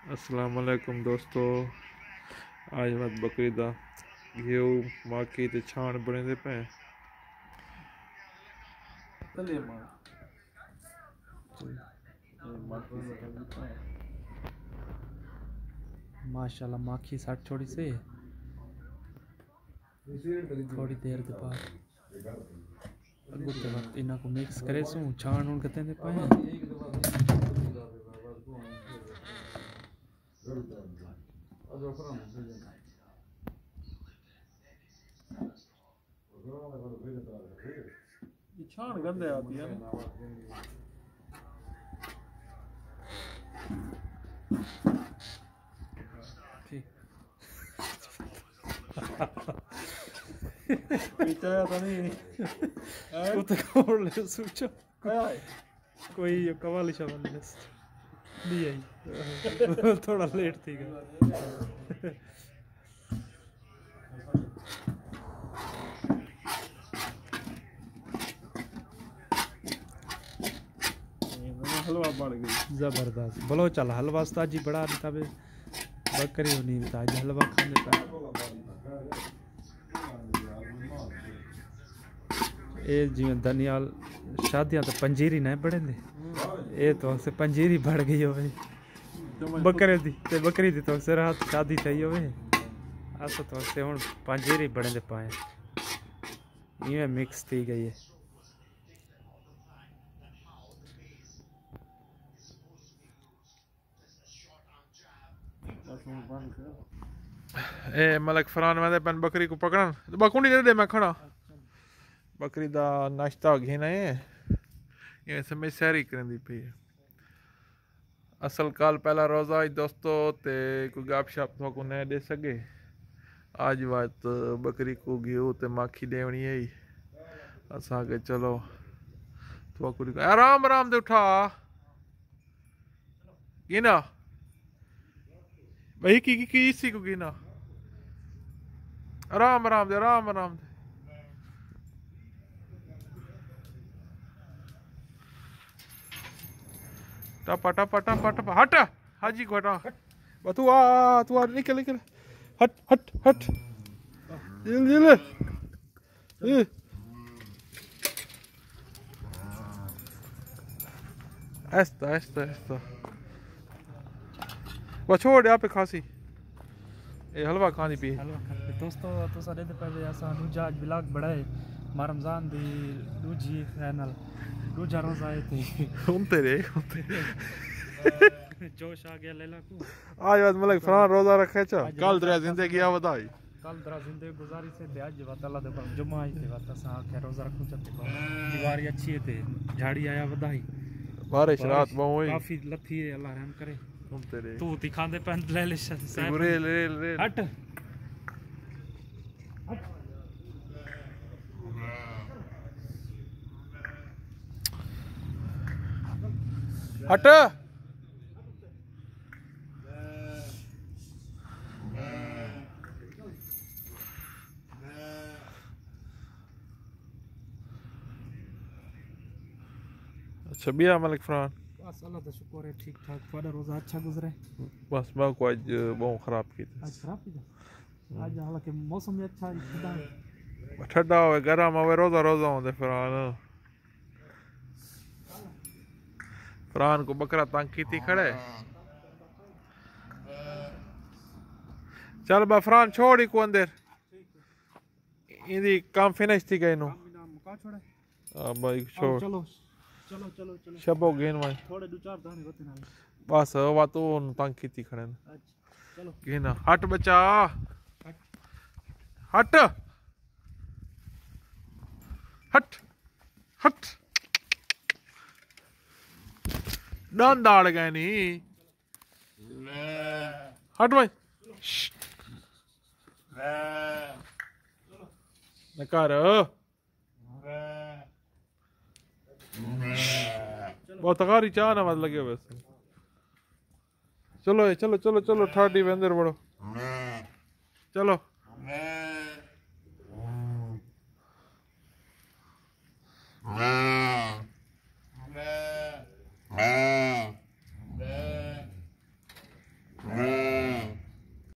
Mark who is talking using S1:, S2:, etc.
S1: अस्सलाम वालेकुम दोस्तों। आज रात बकरी दा घी माखी ते छान बने दे पे।
S2: माशाल्लाह माखी साठ छोड़ी से थोड़ी देर के बाद अगू के वक्त इन्हां को मिक्स करे सू छान उन कहते हैं पाए
S1: ये छान गंदे आती है ना।
S2: पिटाया तो नहीं वो तो कौन ले सोचो कोई कवाली शाबाली नहीं आई थोड़ा लेट थी
S1: हलवा बढ़ गई
S2: जबरदस्त बोलो चल हलवा ताजी बड़ा तबे बकरी होनी ताजी हलवा खाने का ये जिवें दनियाल शादियां तो पंजीरी नहीं बड़े ने ये तो से पंजीरी बढ़ गई हो बकरे दी ते बकरी दी तो से रात शादी थई हो अस तो से हुन पंजीरी बड़े दे पाए ये मिक्स थी गई है।
S1: ए मलक फरान वाले पन बकरी को पकड़न बकुंडी दे मैं खड़ा बकरी दा नाश्ता घेना है ये समय सैरी करंदी पई है। असल काल पहला रोज़ा है दोस्तों ते कोई गप शप तो को नहीं दे सके आज बात बकरी को घी ते माखी देवनी है असा के चलो तो को आराम आराम दे उठा गिना भाई की इसी को गिना आराम आराम दे टपा टपा टपा टपा हट हाजी को हटा तू आ निकल निकल हट हट हट जिल जिल ऐसा ऐसा ऐसा वो छोड़ यहाँ पे खांसी ये हलवा खानी पी
S2: दोस्तों तो सारे दे पहले ऐसा दूजा आज ब्लॉग बड़ा है रमजान दी दूजी चैनल दूजा रोज़ा आए थे
S1: घूमते रहे
S2: जोश आ गया लेला को
S1: आज बात मतलब फरान रोज़ा रखे चा कल तेरा जिंदगी आ बताई
S2: कल तेरा जिंदगी गुजारी से दे आज बात अल्लाह दे पर जुम्मा आई थे बात सा के रोज़ा रखूं चते दीवार अच्छी है थे झाड़ी आया बधाई
S1: बारिश रात में हुई
S2: काफी लथी है अल्लाह रहम करे
S1: घूमते रहे
S2: तू दिखांदे पेन ले ले
S1: ले
S2: हट
S1: हट अच्छा बिया मलिक फरान
S2: बस अल्लाह का शुक्र है ठीक ठाक थोड़ा रोज़ा अच्छा गुजरे
S1: बस मैं को आज बहुत खराब की
S2: आज खराब की आज हालांकि मौसम भी अच्छा है
S1: ठंडा होवे गर्म होवे रोज़ा रोज़ा होंदे फरान को बकरा तंग की थी खड़े चल बा फरान छोड़ ही को अंदर इंदी काम फिनिश थी गई नु भाई छोड़
S2: चलो चलो चलो चलो
S1: शबो गेन भाई
S2: थोड़े दो चार दाने होते ना
S1: बस वा तो तंग की थी खड़े
S2: चलो
S1: गेना हट बच्चा हट हट हट डांड दाड़ गए नी हट भाई नकार बहुत तगारी चाह ना मत लगे वैसे चलो चलो चलो चलो ठाडी अंदर बढ़ो चलो